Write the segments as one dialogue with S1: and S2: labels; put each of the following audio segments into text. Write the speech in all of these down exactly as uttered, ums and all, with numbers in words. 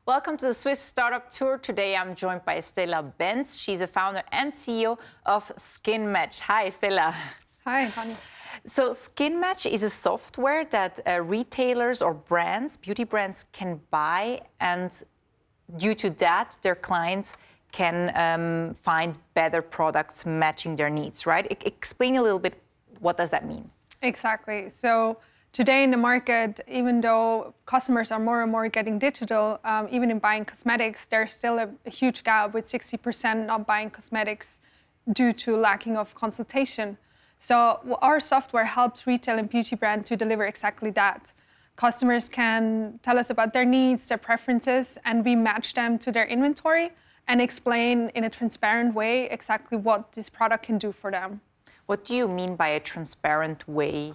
S1: Welcome to the Swiss Startup Tour. Today I'm joined by Estella Benz. She's a founder and C E O of Skin Match. Hi, Estella.
S2: Hi, Tanya.
S1: So Skin Match is a software that uh, retailers or brands, beauty brands, can buy, and due to that, their clients can um, find better products matching their needs, right? I- explain a little bit, what does that mean?
S2: Exactly. So today in the market, even though customers are more and more getting digital, um, even in buying cosmetics, there's still a, a huge gap with sixty percent not buying cosmetics due to lacking of consultation. So our software helps retail and beauty brands to deliver exactly that. Customers can tell us about their needs, their preferences, and we match them to their inventory and explain in a transparent way exactly what this product can do for them.
S1: What do you mean by a transparent way?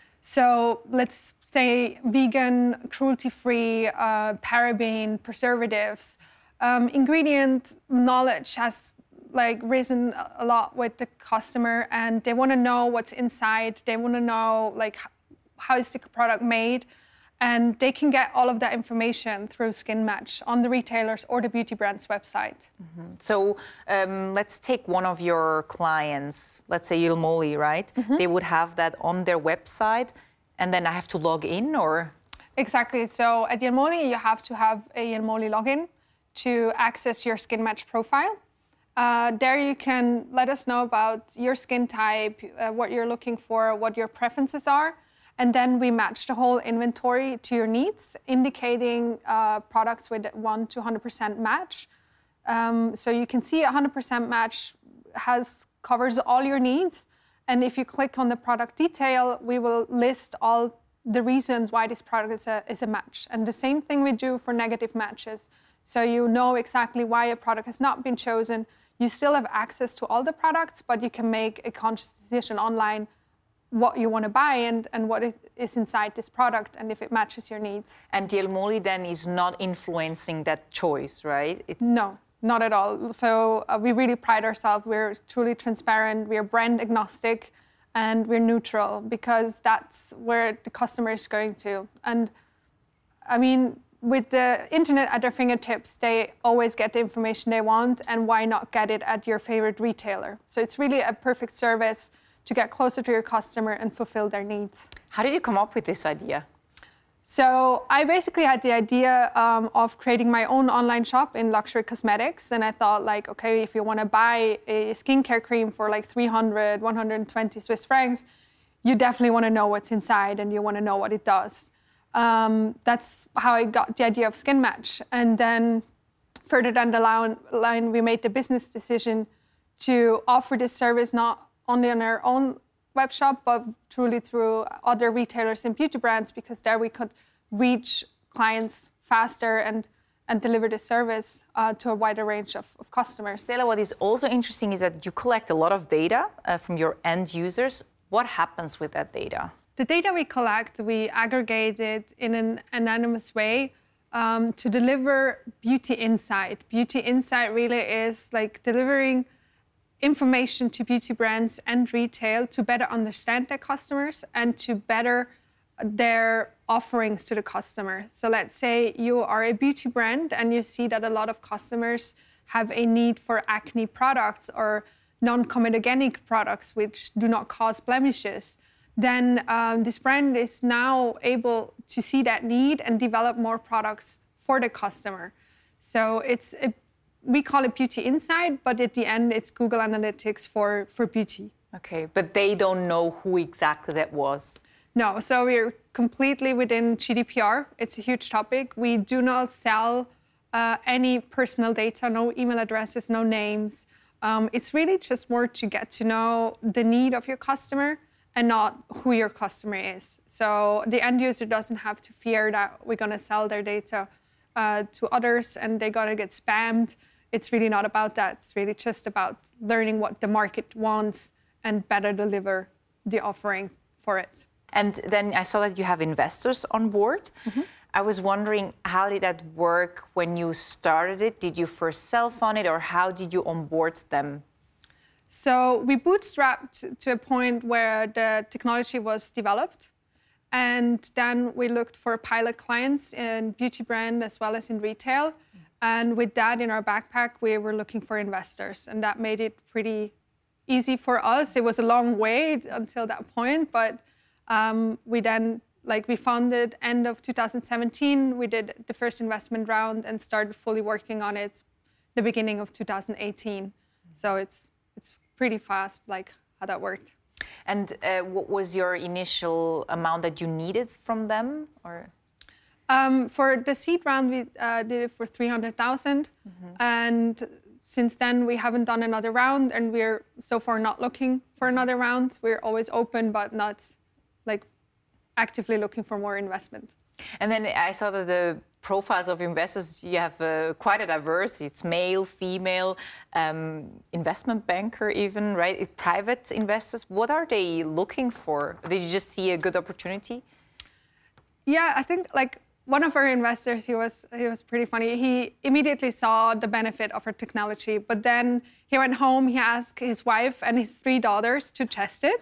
S2: So let's say vegan, cruelty-free, uh, paraben, preservatives. Um, ingredient knowledge has like risen a lot with the customer, and they want to know what's inside. They want to know like how is the product made, and they can get all of that information through Skin Match on the retailers or the beauty brand's website.
S1: Mm-hmm. So um, let's take one of your clients, let's say Ilmoli, right? Mm-hmm. They would have that on their website, and then I have to log in, or?
S2: Exactly. So at Ilmoli, you have to have a Ilmoli login to access your Skin Match profile. Uh, there you can let us know about your skin type, uh, what you're looking for, what your preferences are. And then we match the whole inventory to your needs, indicating uh, products with one to one hundred percent match. Um, so you can see one hundred percent match has covers all your needs. And if you click on the product detail, we will list all the reasons why this product is a, is a match. And the same thing we do for negative matches. So you know exactly why a product has not been chosen. You still have access to all the products, but you can make a conscious decision online what you want to buy and, and what is inside this product and if it matches your needs.
S1: And the Ilmoli then is not influencing that choice, right? It's...
S2: No, not at all. So uh, we really pride ourselves. We're truly transparent. We're brand agnostic and we're neutral because that's where the customer is going to. And I mean, with the internet at their fingertips, they always get the information they want, and why not get it at your favorite retailer? So it's really a perfect service to get closer to your customer and fulfill their needs.
S1: How did you come up with this idea?
S2: So I basically had the idea um, of creating my own online shop in luxury cosmetics. And I thought like, okay, if you want to buy a skincare cream for like three hundred, one hundred twenty Swiss francs, you definitely want to know what's inside and you want to know what it does. Um, that's how I got the idea of Skin Match. And then further down the line, we made the business decision to offer this service not only on our own web shop, but truly through other retailers and beauty brands, because there we could reach clients faster and, and deliver the service uh, to a wider range of, of customers.
S1: Stella, what is also interesting is that you collect a lot of data uh, from your end users. What happens with that data?
S2: The data we collect, we aggregate it in an anonymous way um, to deliver beauty insight. Beauty insight really is like delivering information to beauty brands and retail to better understand their customers and to better their offerings to the customer. So let's say you are a beauty brand and you see that a lot of customers have a need for acne products or non-comedogenic products which do not cause blemishes. Then um, this brand is now able to see that need and develop more products for the customer. So it's a, we call it beauty insight, but at the end it's Google Analytics for, for beauty.
S1: Okay, but they don't know who exactly that was.
S2: No, so we're completely within G D P R. It's a huge topic. We do not sell uh, any personal data, no email addresses, no names. Um, it's really just more to get to know the need of your customer and not who your customer is. So the end user doesn't have to fear that we're going to sell their data uh, to others and they're going to get spammed. It's really not about that. It's really just about learning what the market wants and better deliver the offering for it.
S1: And then I saw that you have investors on board. Mm-hmm. I was wondering, how did that work when you started it? Did you first self-fund it, or how did you onboard them?
S2: So we bootstrapped to a point where the technology was developed. And then we looked for pilot clients in beauty brand as well as in retail. And with that in our backpack, we were looking for investors. And that made it pretty easy for us. It was a long way until that point, but um, we then, like we funded end of two thousand seventeen, we did the first investment round and started fully working on it the beginning of two thousand eighteen. So it's, it's pretty fast, like how that worked.
S1: And uh, what was your initial amount that you needed from them, or?
S2: Um, for the seed round, we uh, did it for three hundred thousand, mm-hmm. and since then we haven't done another round, and we're so far not looking for another round. We're always open, but not like actively looking for more investment.
S1: And then I saw that the profiles of investors, you have uh, quite a diverse. It's male, female, um, investment banker even, right? It's private investors. What are they looking for? Did you just see a good opportunity?
S2: Yeah, I think like one of our investors, he was he was pretty funny. He immediately saw the benefit of our technology, but then he went home, he asked his wife and his three daughters to test it.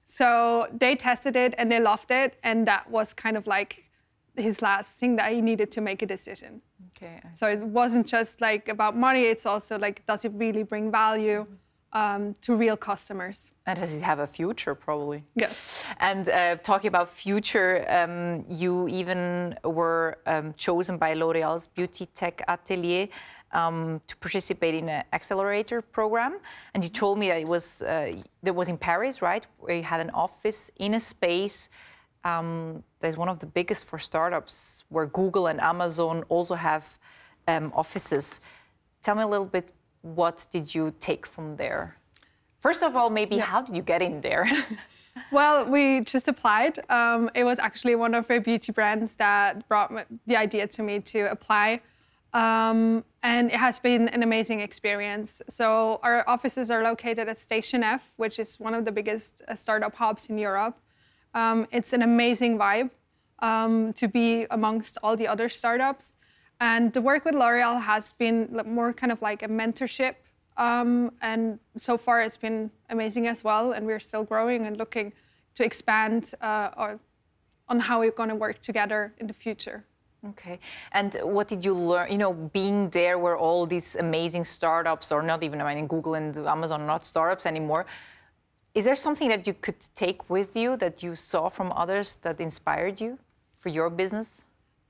S2: So they tested it and they loved it, and that was kind of like his last thing that he needed to make a decision.
S1: Okay.
S2: So it wasn't just like about money, it's also like, does it really bring value um, to real customers?
S1: And does it have a future, probably?
S2: Yes.
S1: And uh, talking about future, um, you even were um, chosen by L'Oréal's Beauty Tech Atelier um, to participate in an accelerator program. And you told me that it was, uh, that was in Paris, right? Where you had an office in a space Um, there's one of the biggest for startups, where Google and Amazon also have um, offices. Tell me a little bit, what did you take from there? First of all, maybe yeah. how did you get in there?
S2: Well, we just applied. Um, it was actually one of our beauty brands that brought the idea to me to apply. Um, and it has been an amazing experience. So our offices are located at Station F, which is one of the biggest uh, startup hubs in Europe. Um, it's an amazing vibe um, to be amongst all the other startups. And the work with L'Oréal has been more kind of like a mentorship. Um, and so far it's been amazing as well. And we're still growing and looking to expand uh, or on how we're going to work together in the future.
S1: Okay. And what did you learn, you know, being there where all these amazing startups, or not even, I mean, Google and Amazon are not startups anymore. Is there something that you could take with you that you saw from others that inspired you for your business?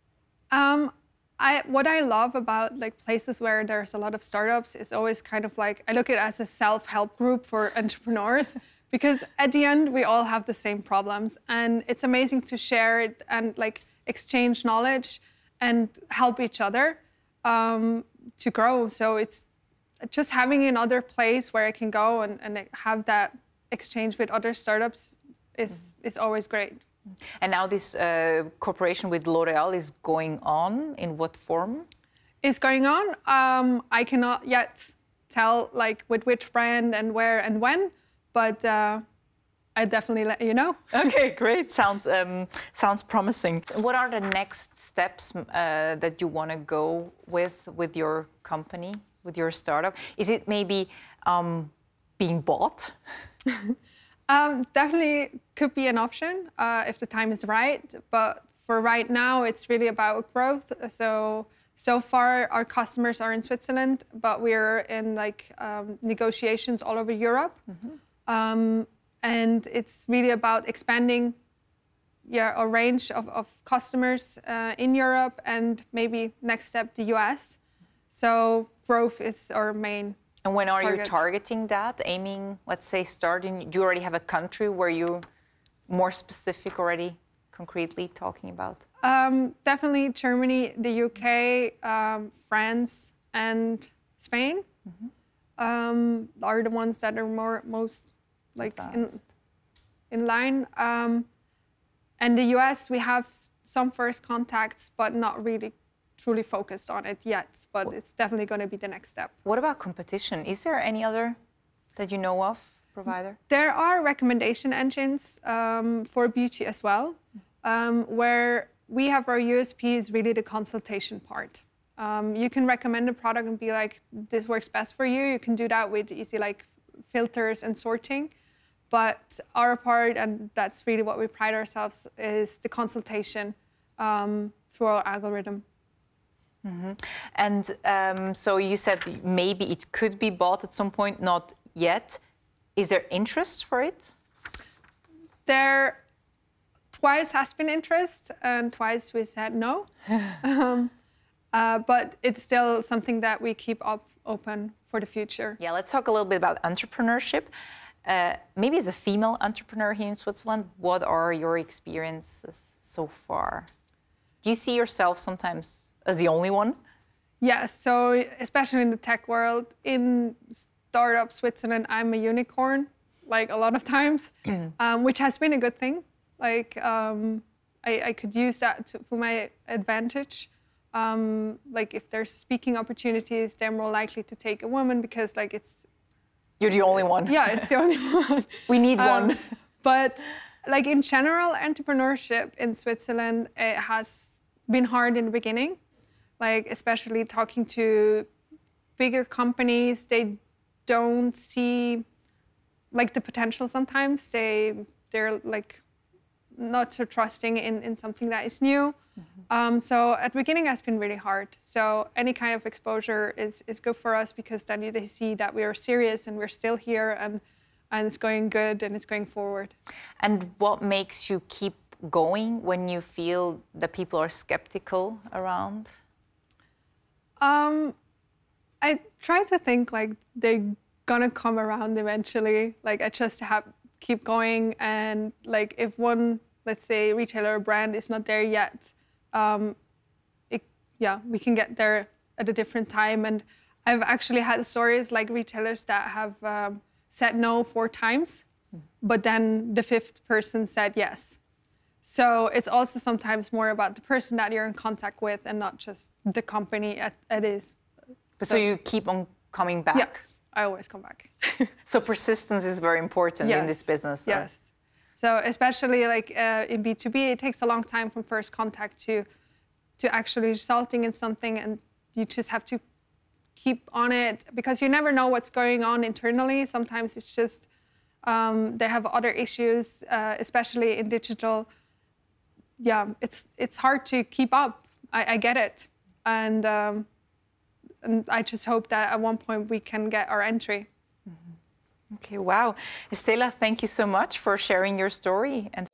S2: Um, I, what I love about like places where there's a lot of startups is always kind of like, I look at it as a self-help group for entrepreneurs, because at the end we all have the same problems, and it's amazing to share it and like exchange knowledge and help each other um, to grow. So it's just having another place where I can go and, and have that exchange with other startups is mm-hmm. is always great.
S1: And now this uh, cooperation with L'Oréal is going on. In what form?
S2: It's going on. Um, I cannot yet tell like with which brand and where and when, but uh, I definitely let you know.
S1: Okay, great. Sounds um, sounds promising. What are the next steps uh, that you want to go with with your company, with your startup? Is it maybe um, being bought?
S2: um, definitely could be an option uh, if the time is right. But for right now, it's really about growth. So so far, our customers are in Switzerland, but we're in like um, negotiations all over Europe. Mm-hmm. um, and it's really about expanding yeah, a range of, of customers uh, in Europe, and maybe next step, the U S. So growth is our main.
S1: And when are
S2: target.
S1: you targeting that, aiming, let's say, starting? Do you already have a country where you more specific already, concretely talking about?
S2: Um, definitely Germany, the U K, um, France, and Spain mm-hmm. um, are the ones that are more most like in, in line. Um, and the U S, we have some first contacts, but not really truly focused on it yet, but it's definitely going to be the next step.
S1: What about competition? Is there any other that you know of provider?
S2: There are recommendation engines um, for beauty as well, um, where we have our U S P is really the consultation part. Um, you can recommend a product and be like, this works best for you. You can do that with easy like filters and sorting. But our part, and that's really what we pride ourselves, is the consultation um, through our algorithm.
S1: Mm-hmm. And um, so you said maybe it could be bought at some point, not yet. Is there interest for it?
S2: There twice has been interest, and twice we said no. um, uh, but it's still something that we keep up open for the future.
S1: Yeah, let's talk a little bit about entrepreneurship. Uh, maybe as a female entrepreneur here in Switzerland, what are your experiences so far? Do you see yourself sometimes as the only one?
S2: Yes, so especially in the tech world, in startup Switzerland, I'm a unicorn, like a lot of times, um, which has been a good thing. Like um, I, I could use that to, for my advantage. Um, like if there's speaking opportunities, they're more likely to take a woman because like it's...
S1: You're the only one.
S2: Yeah, it's the only one.
S1: We need um, one.
S2: But like in general, entrepreneurship in Switzerland, it has been hard in the beginning. Like especially talking to bigger companies, they don't see like the potential sometimes. They, they're like not so trusting in, in something that is new. Mm-hmm. um, so at the beginning, it's been really hard. So any kind of exposure is, is good for us because then they see that we are serious and we're still here and, and it's going good and it's going forward.
S1: And what makes you keep going when you feel that people are skeptical around?
S2: Um, I try to think like they're gonna come around eventually. Like I just have keep going, and like if one, let's say, retailer or brand is not there yet, um, it, yeah, we can get there at a different time. And I've actually had stories like retailers that have um, said no four times, but then the fifth person said yes. So it's also sometimes more about the person that you're in contact with and not just the company it is.
S1: So, so you keep on coming back?
S2: Yes, I always come back.
S1: So persistence is very important yes. in this business. So.
S2: Yes. So especially like uh, in B two B, it takes a long time from first contact to, to actually resulting in something, and you just have to keep on it because you never know what's going on internally. Sometimes it's just, um, they have other issues, uh, especially in digital. Yeah, it's it's hard to keep up. I, I get it, and um, and I just hope that at one point we can get our entry.
S1: Mm-hmm. Okay, wow, Estella, thank you so much for sharing your story and